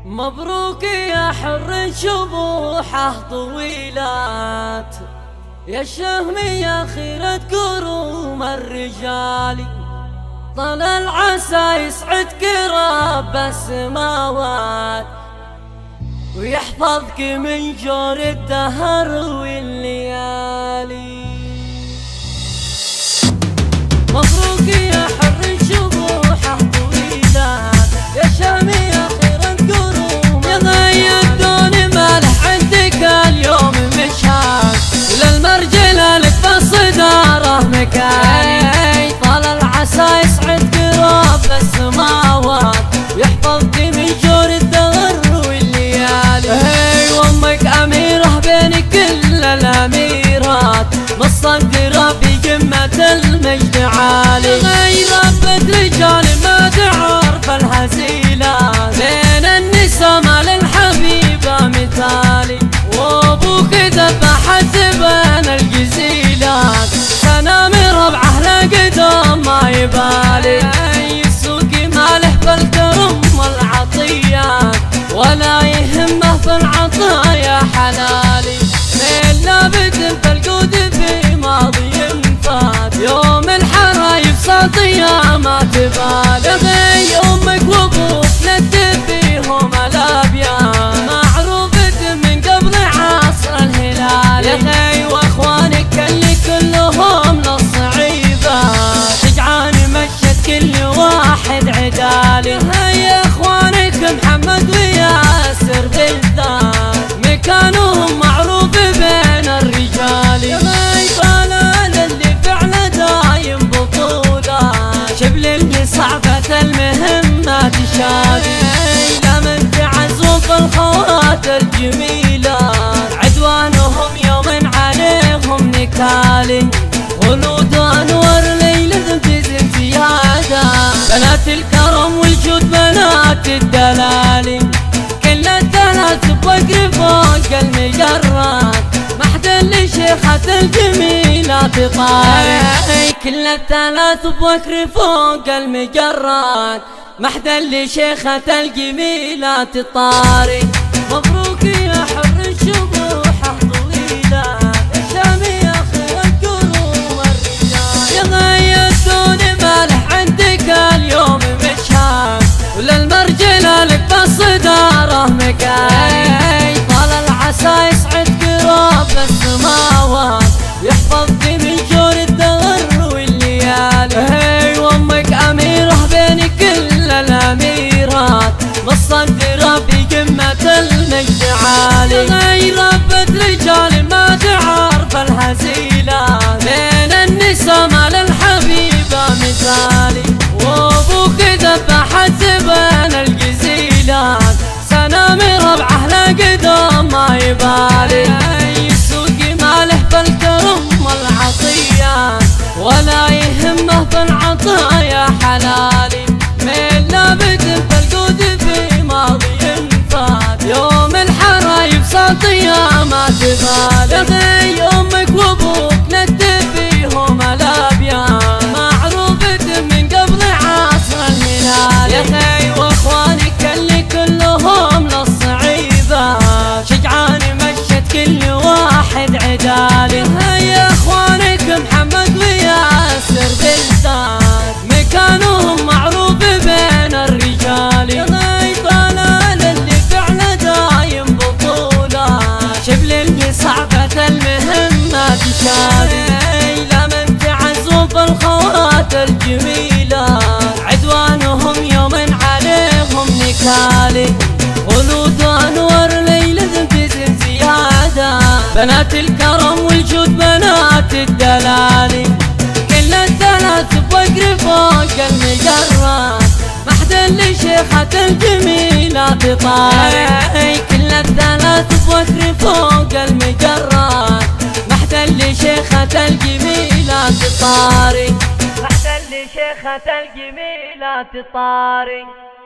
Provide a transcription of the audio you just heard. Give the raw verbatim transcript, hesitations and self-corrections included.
مبروك يا حر شبوحه طويلات، يا الشهم يا خيرة كروم الرجال. طال العسى يسعدك رب السماوات، ويحفظك من جور الدهر والليالي. مبروك يا حر شبوحه طويلات، يا الشهم يا خيرة كروم، يا ضي الدون مالح عندك اليوم مشاك، للمرجلة لك بالصدارة مكاني. طال العسى يسعدك رب السماوات، ويحفظك من جور الدهر والليالي. هي وامك اميرة بين كل الاميرات، مصدرة بقمة المجد عالي. غير ربة رجال ما تعرف الهزيلات، بين النساء مال الحبيبة مثالي. وابوك ذبحت بين الجزيلات، سنامر بعهله قدام ما يبالي. يسوق ماله بالكرم والعطيات، ولا يهمه بالعطايا حلالي. من لابد فالقود في ماضي فات، يوم الحرايب ساطية ما تبالي. غي امك وابوك ند فيهم الابيات، معروفة من قبل عصر الهلال. يا غي واخوانك اللي كلهم للصعيبات، شجعان مشت كل واحد عدالي. هيا اخوانك محمد وياسر بالذات، مكانهم معروف بين الرجال. يا غي طلال اللي فعله دايم بطوله، شبل اللي صعبة المهمة تشالي. لمن تعزوا في الخوات الجميلات، عدوانهم يوم عليهم نكالي. خلود انور ليلة بزن زيادة، بنات الكرم والجود بنات الدلالي. كل الثلاث بوقر فوق المجرات، محد لشيخة الجميلات طاري. كل الثلاث بوقر فوق المجرات، محد لشيخة الجميلات طاري. مبروك يا حر الشبوحه طويلة، يا الشامي يا خير الكروم الرجال. يا غي الدون مالح عندك اليوم مشاك، وللمرجلة لك بالصدارة مكاني. طال العسى يسعدك رب السماوات، يحفظك من جور الدهر والليالي. هي وامك اميرة بين كل الاميرات، مصدرة بقمة المجد عالي. غير ربة رجال ما تعرف الهزيلات، بين النساء مال الحبيبة مثالي. وابوك ذبحت بين الجزيلات، سنامر بعهله قدام ما يبالي. يسوق ماله بالكرم والعطيات، ولا يهمه بالعطايا حلالي. من لابد فالقود في ماضي فات، يوم الحرايب ساطية ما تبالي. غي امك وابوك ند فيهم الابيات، معروفة من قبل عصر الهلال. يا غي واخوانك اللي كلهم للصعيبات، شجعان مشت كل واحد عدالي. هيا اخوانك محمد وياسر بالذات، مكانهم معروف بين الرجال. يا غي طلال اللي فعله دايم بطوله، شبل اللي صعبة المهمة تشالي. لمن تعزوا في الخوات الجميلات، عدوانهم يوم عليهم نكالي. خلود انور ليلة بزن زيادة، بنات الكرم والجود بنات الدلالي. كل الثلاث بوقر فوق المجرات، محد لشيخة الجميلات طاري. كل الثلاث بوقر فوق المجرات، محد لشيخة الجميلات طاري. محد لشيخة الجميلات طاري.